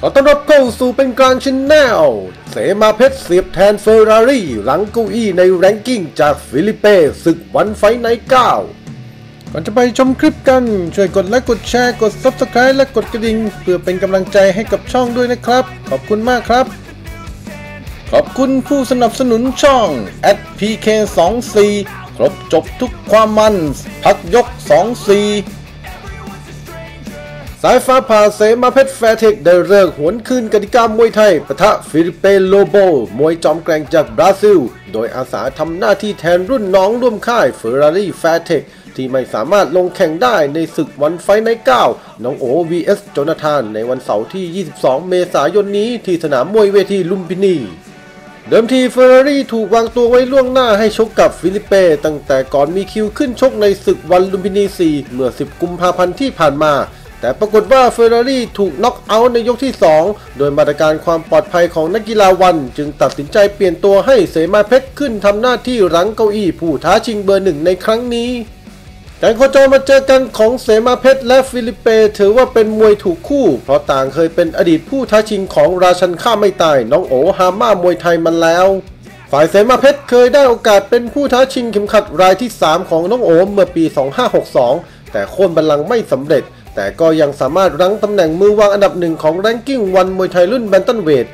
ขอต้อนรับเข้าสู่เป็นกลางชแนลเสมาเพชรเสียบแทนเฟอร์รารี่หลังเก้าอี้ในแรงกิ้งจากฟิลิปเป้ศึกวันไฟท์ไนท์9ก่อนจะไปชมคลิปกันช่วยกดไลค์กดแชร์กด Subscribe และกดกระดิ่งเพื่อเป็นกำลังใจให้กับช่องด้วยนะครับขอบคุณมากครับขอบคุณผู้สนับสนุนช่อง @PK24 ครบจบทุกความมันพักยก24สายฟ้าผ่าเสมาเพชรแฟร์เทคได้เลิกหวนคืนกติกามวยไทยปะทะฟิลิปเปโลโบมวยจอมแกร่งจากบราซิลโดยอาสาทำหน้าที่แทนรุ่นน้องร่วมค่ายเฟอร์รารี่แฟร์เทคที่ไม่สามารถลงแข่งได้ในศึกวันไฟท์ไนท์9น้องโอ vs โจนาธานในวันเสาร์ที่ 22 เมษายนนี้ที่สนามมวยเวทีลุมพินีเดิมทีเฟอร์รารี่ถูกวางตัวไว้ล่วงหน้าให้ชกกับฟิลิปเป้ตั้งแต่ก่อนมีคิวขึ้นชกในศึกวันลุมพินี 4 เมื่อ 10 กุมภาพันธ์ที่ผ่านมาแต่ปรากฏว่าเฟอร์รารี่ถูกน็อกเอาท์ในยกที่ 2โดยมาตรการความปลอดภัยของนักกีฬาวันจึงตัดสินใจเปลี่ยนตัวให้เสมาเพชรขึ้นทำหน้าที่หลังเก้าอี้ผู้ท้าชิงเบอร์1ในครั้งนี้การโคจรมาเจอกันของเสมาเพชรและฟิลิปเป้ถือว่าเป็นมวยถูกคู่เพราะต่างเคยเป็นอดีตผู้ท้าชิงของราชันฆ่าไม่ตายน้องโอฮาม่ามวยไทยมาแล้วฝ่ายเสมาเพชรเคยได้โอกาสเป็นผู้ท้าชิงเข็มขัดรายที่ 3 ของน้องโอเมื่อปี 2562 แต่โค่นบัลลังก์ไม่สำเร็จแต่ก็ยังสามารถรั้งตำแหน่งมือวางอันดับหนึ่งของแรงกิ้งวันมวยไทยรุ่นแบนตัมเวท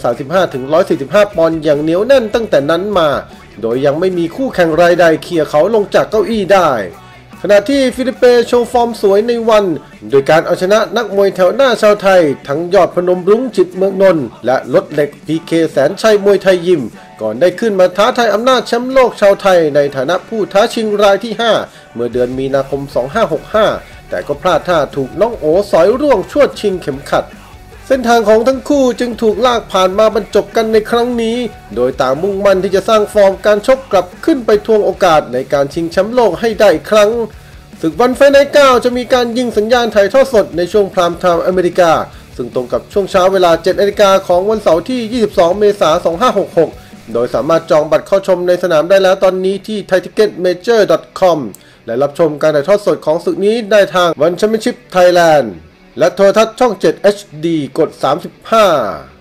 135-145 ปอนด์อย่างเหนียวแน่นตั้งแต่นั้นมาโดยยังไม่มีคู่แข่งรายใดเขี่ยเขาลงจากเก้าอี้ได้ขณะที่ฟิลิปเป้โชว์ฟอร์มสวยในวันโดยการเอาชนะนักมวยแถวหน้าชาวไทยทั้งยอดพนมรุ้งจิตเมืองนนท์และรถเหล็ก PK แสนชัยมวยไทยยิมก่อนได้ขึ้นมาท้าทายอำนาจแชมป์โลกชาวไทยในฐานะผู้ท้าชิงรายที่ 5 เมื่อเดือนมีนาคม 2565แต่ก็พลาดท่าถูกน้องโอสอยร่วงชวดชิงเข็มขัดเส้นทางของทั้งคู่จึงถูกลากผ่านมาบรรจบกันในครั้งนี้โดยต่างมุ่งมั่นที่จะสร้างฟอร์มการชกกลับขึ้นไปทวงโอกาสในการชิงแชมป์โลกให้ได้อีกครั้งศึกวันไฟท์ไนท์9จะมีการยิงสัญญาณถ่ายทอดสดในช่วงพรามไทม์อเมริกาซึ่งตรงกับช่วงเช้าเวลา 7 นาฬิกาของวันเสาร์ที่ 22 เมษายน 2566 โดยสามารถจองบัตรเข้าชมในสนามได้แล้วตอนนี้ที่ thai-ticketmajor.com และรับชมการถ่ายทอดสดของศึกนี้ได้ทาง One Championship Thailand และโทรทัศน์ช่อง 7 HD กด 35